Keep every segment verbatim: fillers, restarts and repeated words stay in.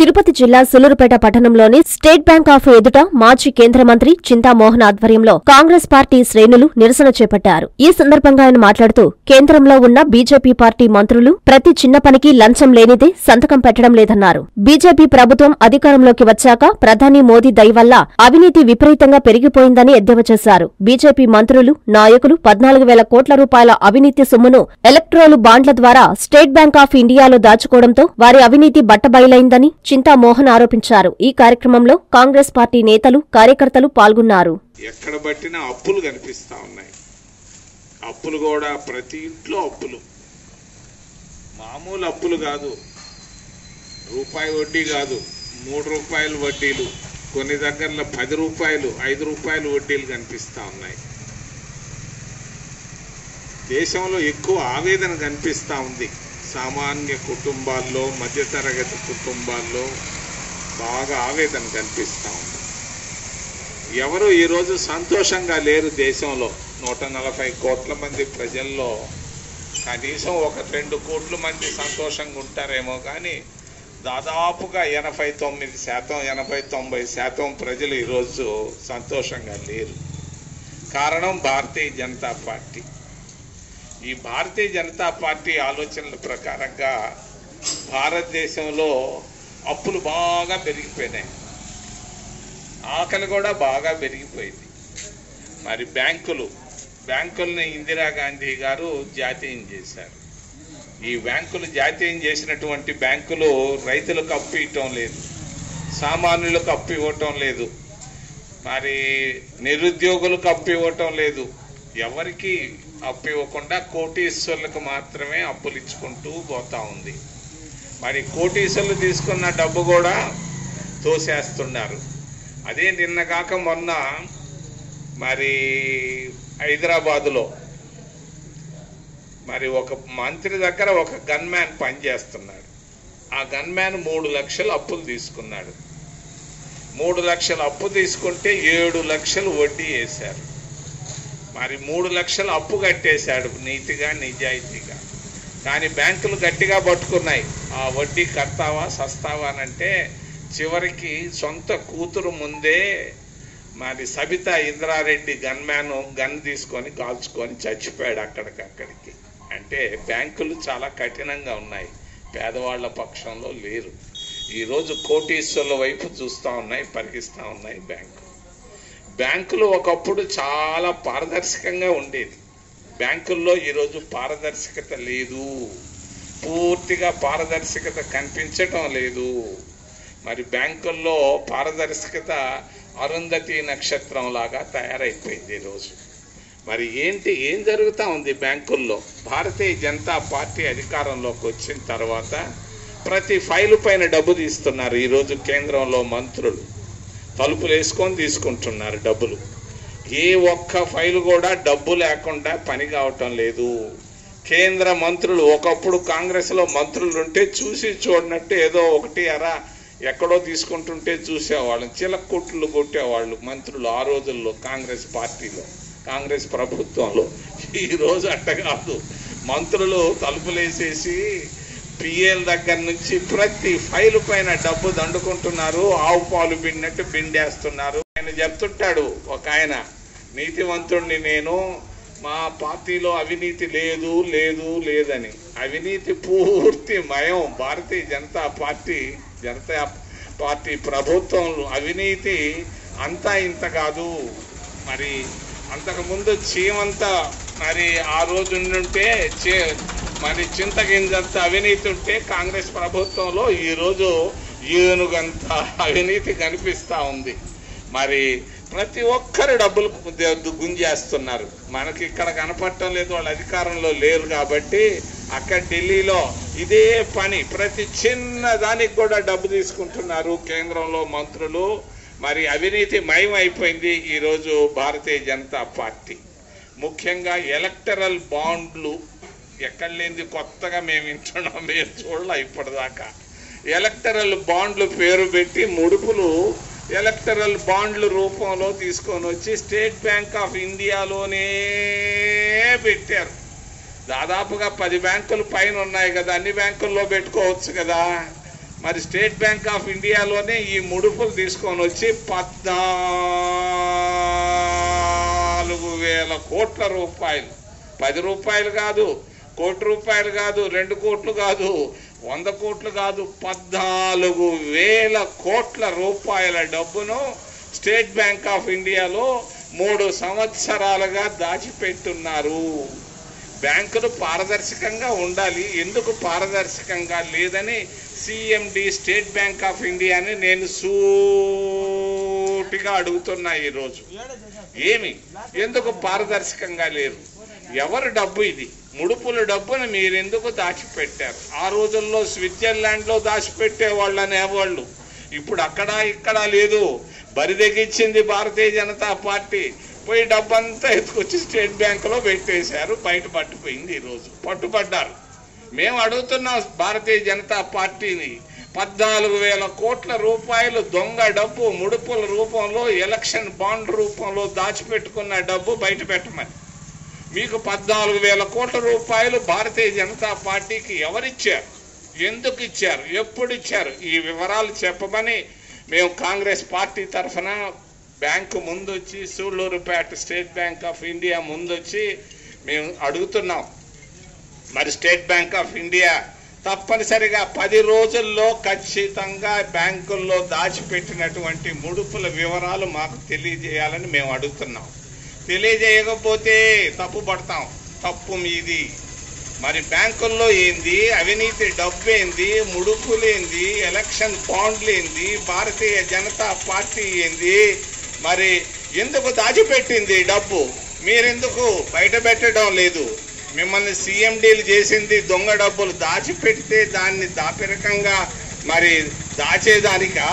తిరుపతి జిల్లా సూలూరుపేట పట్టణంలోని state Bank of ఎదుట మాజీ కేంద్ర మంత్రి చింతామోహన్ ఆధ్వర్యంలో కాంగ్రెస్ పార్టీ శ్రేణులు నిరసన చేపట్టారు. ఈ సందర్భంగా ఆయన మాట్లాడుతూ కేంద్రంలో ఉన్న బీజేపీ పార్టీ మంత్రులు ప్రతి చిన్న పనికి లంచం లేనిదే సంతకం పెట్టడం లేదన్నారు. బీజేపీ ప్రభుత్వం అధికారంలోకి వచ్చాక ప్రధాని మోదీ దయ వల్ల అవినీతి విపరీతంగా పెరిగిపోయిందని ఎద్దేవా చేశారు. బీజేపీ మంత్రులు, నాయకులు పద్నాలుగు వేల కోట్ల రూపాయల అవినీతి సొమ్మును ఎలక్ట్రోలు బాండ్ల ద్వారా స్టేట్ బ్యాంక్ ఆఫ్ ఇండియాలో దాచుకోవడంతో వారి అవినీతి బట్టబయలైందని చింతామోహన్ ఆరోపించారు. ఈ కార్యక్రమంలో కాంగ్రెస్ పార్టీ నేతలు, కార్యకర్తలు పాల్గొన్నారు. ఎక్కడ బట్టినా అప్పులు కనిపిస్తా ఉన్నాయి. అప్పులు కూడా ప్రతి ఇంట్లో అప్పులు, మామూలు అప్పులు కాదు, రూపాయి వడ్డీ కాదు, మూడు రూపాయలు వడ్డీలు, కొన్ని దగ్గరలో పది రూపాయలు ఐదు రూపాయలు వడ్డీలు కనిపిస్తా ఉన్నాయి. దేశంలో ఎక్కువ ఆవేదన కనిపిస్తూ ఉంది. సామాన్య కుటుంబాల్లో, మధ్యతరగతి కుటుంబాల్లో బాగా ఆవేదన కనిపిస్తూ ఉంది. ఎవరు ఈరోజు సంతోషంగా లేరు. దేశంలో నూట నలభై కోట్ల మంది ప్రజల్లో కనీసం ఒక రెండు కోట్ల మంది సంతోషంగా ఉంటారేమో, కానీ దాదాపుగా ఎనభై తొమ్మిది శాతం ఎనభై తొంభై శాతం ప్రజలు ఈరోజు సంతోషంగా లేరు. కారణం భారతీయ జనతా పార్టీ. ఈ భారతీయ జనతా పార్టీ ఆలోచనల ప్రకారంగా భారతదేశంలో అప్పులు బాగా పెరిగిపోయినాయి, ఆకలి కూడా బాగా పెరిగిపోయింది. మరి బ్యాంకులు బ్యాంకుల్ని ఇందిరాగాంధీ గారు జాతీయం చేశారు. ఈ బ్యాంకులు జాతీయం చేసినటువంటి బ్యాంకులు రైతులకు అప్పు ఇవ్వటం లేదు, సామాన్యులకు అప్పు ఇవ్వటం లేదు, మరి నిరుద్యోగులకు అప్పు ఇవ్వటం లేదు. ఎవరికి అప్పు ఇవ్వకుండా కోటీశ్వర్లకు మాత్రమే అప్పులు ఇచ్చుకుంటూ పోతా ఉంది. మరి కోటీశ్వర్లు తీసుకున్న డబ్బు కూడా తోసేస్తున్నారు. అదే నిన్నగాక మొన్న మరి హైదరాబాదులో మరి ఒక మంత్రి దగ్గర ఒక గన్ మ్యాన్ పనిచేస్తున్నాడు. ఆ గన్ మ్యాన్ మూడు లక్షలు అప్పులు తీసుకున్నాడు. మూడు లక్షలు అప్పు తీసుకుంటే ఏడు లక్షలు వడ్డీ వేశారు. మరి మూడు లక్షలు అప్పు కట్టేశాడు నీతిగా, నిజాయితీగా. కానీ బ్యాంకులు గట్టిగా పట్టుకున్నాయి. ఆ వడ్డీ కడతావా సస్తావా అనంటే చివరికి సొంత కూతురు ముందే మరి Sabitha Indra Reddy gunman gun తీసుకొని కాల్చుకొని చచ్చిపోయాడు అక్కడికక్కడికి. అంటే బ్యాంకులు చాలా కఠినంగా ఉన్నాయి, పేదవాళ్ల పక్షంలో లేరు. ఈరోజు కోటీశ్వర్ల వైపు చూస్తూ ఉన్నాయి, పరిగిస్తూ ఉన్నాయి బ్యాంకు. బ్యాంకులు ఒకప్పుడు చాలా పారదర్శకంగా ఉండేది. బ్యాంకుల్లో ఈరోజు పారదర్శకత లేదు, పూర్తిగా పారదర్శకత కనిపించటం లేదు. మరి బ్యాంకుల్లో పారదర్శకత అరుంధతి నక్షత్రం లాగా తయారైపోయింది ఈరోజు. మరి ఏంటి ఏం జరుగుతూ ఉంది బ్యాంకుల్లో? భారతీయ జనతా పార్టీ అధికారంలోకి వచ్చిన తర్వాత ప్రతి ఫైలు పైన డబ్బు తీస్తున్నారు. ఈరోజు కేంద్రంలో మంత్రులు తలుపులు వేసుకొని తీసుకుంటున్నారు డబ్బులు. ఏ ఒక్క ఫైలు కూడా డబ్బు లేకుండా పని కావటం లేదు. కేంద్ర మంత్రులు, ఒకప్పుడు కాంగ్రెస్లో మంత్రులు ఉంటే చూసి చూడనట్టు ఏదో ఒకటి అరా ఎక్కడో తీసుకుంటుంటే చూసేవాళ్ళం, చిలక్కొట్లు కొట్టేవాళ్ళు మంత్రులు ఆ రోజుల్లో కాంగ్రెస్ పార్టీలో, కాంగ్రెస్ ప్రభుత్వంలో. ఈరోజు అట్ట కాదు. మంత్రులు తలుపులేసేసి పిఏల దగ్గర నుంచి ప్రతి ఫైలు పైన డబ్బు దండుకుంటున్నారు, ఆవు పాలు బిన్నట్టు బిండేస్తున్నారు. ఆయన చెప్తుంటాడు ఒక ఆయన, నీతివంతుడిని నేను, మా పార్టీలో అవినీతి లేదు లేదు లేదని. అవినీతి పూర్తి మయం భారతీయ జనతా పార్టీ జనతా పార్టీ ప్రభుత్వం. అవినీతి అంతా ఇంత కాదు. మరి అంతకుముందు చీమంతా మరి ఆ రోజు ఉంటే చే మరి చింతగింజంత అవినీతి ఉంటే కాంగ్రెస్ ప్రభుత్వంలో ఈరోజు ఏనుగంత అవినీతి కనిపిస్తూ ఉంది. మరి ప్రతి ఒక్కరు డబ్బులు గుంజేస్తున్నారు. మనకి ఇక్కడ కనపడటం లేదు, వాళ్ళు అధికారంలో లేరు కాబట్టి. అక్కడ ఢిల్లీలో ఇదే పని, ప్రతి చిన్న దానికి కూడా డబ్బు తీసుకుంటున్నారు కేంద్రంలో మంత్రులు. మరి అవినీతి మయం అయిపోయింది ఈరోజు భారతీయ జనతా పార్టీ. ముఖ్యంగా ఎలక్టరల్ బాండ్లు ఎక్కడ లేనిది కొత్తగా మేము వింటున్నాం, మేము చూడలే ఇప్పటిదాకా. ఎలక్టరల్ బాండ్లు పేరు పెట్టి ముడుపులు ఎలక్టరల్ బాండ్ల రూపంలో తీసుకొని వచ్చి స్టేట్ బ్యాంక్ ఆఫ్ ఇండియాలోనే పెట్టారు. దాదాపుగా పది బ్యాంకులు పైన ఉన్నాయి కదా, అన్ని బ్యాంకుల్లో పెట్టుకోవచ్చు కదా. మరి స్టేట్ బ్యాంక్ ఆఫ్ ఇండియాలోనే ఈ ముడుపులు తీసుకొని వచ్చి పద్నాలుగు వేల కోట్ల రూపాయలు, పది రూపాయలు కాదు, కోటి రూపాయలు కాదు, రెండు కోట్లు కాదు, వంద కోట్లు కాదు, పద్నాలుగు వేల కోట్ల రూపాయల డబ్బును స్టేట్ బ్యాంక్ ఆఫ్ ఇండియాలో మూడు సంవత్సరాలుగా దాచిపెట్టున్నారు. బ్యాంకులు పారదర్శకంగా ఉండాలి, ఎందుకు పారదర్శకంగా లేదని సిఎండి స్టేట్ బ్యాంక్ ఆఫ్ ఇండియాని నేను సూటిగా అడుగుతున్నా ఈరోజు. ఏమి ఎందుకు పారదర్శకంగా లేరు? ఎవరు డబ్బు ఇది? ముడుపుల డబ్బును మీరెందుకు దాచిపెట్టారు? ఆ రోజుల్లో స్విట్జర్లాండ్లో దాచిపెట్టే వాళ్ళు అనేవాళ్ళు, ఇప్పుడు అక్కడ ఇక్కడ లేదు. బరిదెగించింది భారతీయ జనతా పార్టీ, పోయి డబ్బంతా ఎత్తుకొచ్చి స్టేట్ బ్యాంకులో పెట్టేశారు, బయట పట్టుపోయింది. ఈరోజు పట్టుబడ్డారు. మేము అడుగుతున్నాం భారతీయ జనతా పార్టీని, పద్నాలుగు వేల కోట్ల రూపాయలు దొంగ డబ్బు ముడుపుల రూపంలో, ఎలక్షన్ బాండ్ రూపంలో దాచిపెట్టుకున్న డబ్బు బయట పెట్టమని. మీకు పద్నాలుగు వేల కోట్ల రూపాయలు భారతీయ జనతా పార్టీకి ఎవరిచ్చారు, ఎందుకు ఇచ్చారు, ఎప్పుడు ఇచ్చారు, ఈ వివరాలు చెప్పమని మేము కాంగ్రెస్ పార్టీ తరఫున బ్యాంకు ముందొచ్చి, Sullurpeta State Bank of India ముందొచ్చి మేము అడుగుతున్నాం. మరి స్టేట్ బ్యాంక్ ఆఫ్ ఇండియా తప్పనిసరిగా పది రోజుల్లో ఖచ్చితంగా బ్యాంకుల్లో దాచిపెట్టినటువంటి ముడుపుల వివరాలు మాకు తెలియజేయాలని మేము అడుగుతున్నాం. తెలియజేయకపోతే తప్పు పడతాం, తప్పు మీది. మరి బ్యాంకుల్లో ఏంది, అవినీతి డబ్బు ఏంది, ముడుపులేంది, ఎలక్షన్ బాండ్లు ఏంది, భారతీయ జనతా పార్టీ ఏంది, మరి ఎందుకు దాచిపెట్టింది డబ్బు మీరెందుకు బయట పెట్టడం లేదు? మిమ్మల్ని సీఎండీలు చేసింది దొంగ డబ్బులు దాచిపెడితే దాన్ని దాపిరకంగా మరి దాచేదానికా?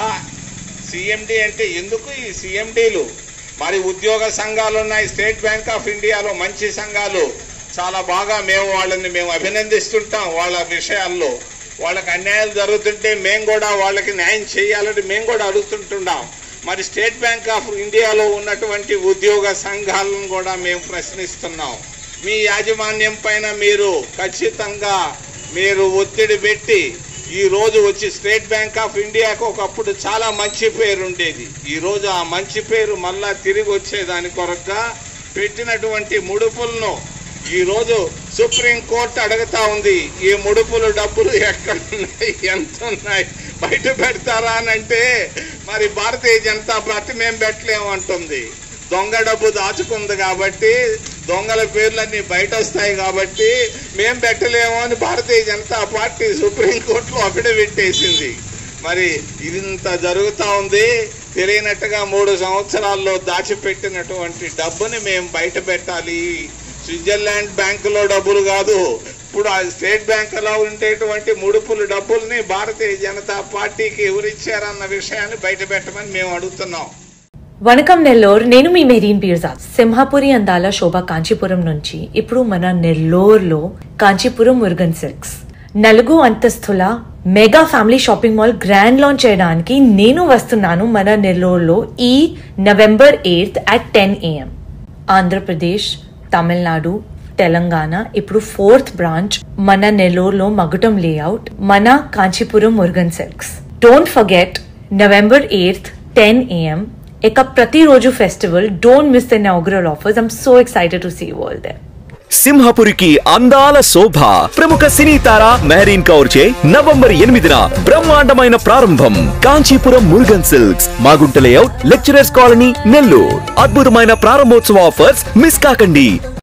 సీఎండీ అంటే ఎందుకు ఈ సీఎండీలు? మరి ఉద్యోగ సంఘాలు ఉన్నాయి స్టేట్ బ్యాంక్ ఆఫ్ ఇండియాలో, మంచి సంఘాలు, చాలా బాగా మేము వాళ్ళని మేము అభినందిస్తుంటాం. వాళ్ళ విషయాల్లో వాళ్ళకి అన్యాయాలు జరుగుతుంటే మేము కూడా వాళ్ళకి న్యాయం చేయాలని మేము కూడా అడుగుతుంటున్నాం. మరి స్టేట్ బ్యాంక్ ఆఫ్ ఇండియాలో ఉన్నటువంటి ఉద్యోగ సంఘాలను కూడా మేము ప్రశ్నిస్తున్నాం. మీ యాజమాన్యం పైన మీరు ఖచ్చితంగా మీరు ఒత్తిడి పెట్టి ఈ రోజు వచ్చి స్టేట్ బ్యాంక్ ఆఫ్ ఇండియాకు ఒకప్పుడు చాలా మంచి పేరు ఉండేది, ఈ రోజు ఆ మంచి పేరు మళ్ళా తిరిగి వచ్చేదాని కొరగా పెట్టినటువంటి ముడుపులను ఈ రోజు సుప్రీంకోర్టు అడుగుతా ఉంది. ఈ ముడుపులు డబ్బులు ఎక్కడున్నాయి, ఎంత ఉన్నాయి, బయట పెడతారా అని అంటే మరి భారతీయ జనతా పార్టీ మేము పెట్టలేము అంటుంది. దొంగ డబ్బు దాచుకుంది కాబట్టి, దొంగల పేర్లన్నీ బయట వస్తాయి కాబట్టి మేం పెట్టలేము అని భారతీయ జనతా పార్టీ సుప్రీంకోర్టులో అఫిడవిట్ వేసింది. మరి ఇంత జరుగుతూ ఉంది. తెలియనట్టుగా మూడు సంవత్సరాల్లో దాచిపెట్టినటువంటి డబ్బుని మేము బయట పెట్టాలి. స్విట్జర్లాండ్ బ్యాంకులో డబ్బులు కాదు, ఇప్పుడు ఆ స్టేట్ బ్యాంకులో ఉండేటువంటి ముడుపులు డబ్బుల్ని భారతీయ జనతా పార్టీకి ఎవరిచ్చారన్న విషయాన్ని బయట పెట్టమని మేము అడుగుతున్నాం. వనకం నెల్లూరు, నేను మీ మెరీన్ పీర్జాద్. సింహాపురి అందాల శోభ కాంచీపురం నుంచి ఇప్పుడు మన నెల్లూరులో కాంచీపురం మురుగన్ సిల్క్స్ నలుగు అంతస్తుల mega family shopping mall grand launch చేయడానికి నేను వస్తున్నాను మన నెల్లూరులో ఈ November eighth at ten AM. Andhra Pradesh, Tamil Nadu, Telangana ఇప్పుడు ఫోర్త్ బ్రాంచ్ మన నెల్లూరులో మగుటం లేఅవుట్, మన Kanchipuram Murugan Silks. Don't forget November eighth ten AM. ఇక ప్రతిరోజు festival. Don't miss the inaugural offers. I'm so excited to see you all there. సింహపురికి అందాల శోభ ప్రముఖ సినీ తార మెహరీన్ కౌర్ చే నవంబర్ ఎనిమిదిన బ్రహ్మాండమైన ప్రారంభం. Kanchipuram Murugan Silks, Magunta layout, lecturers colony, Nellore. అద్భుతమైన ప్రారంభోత్సవ ఆఫర్స్ మిస్ కాకండి.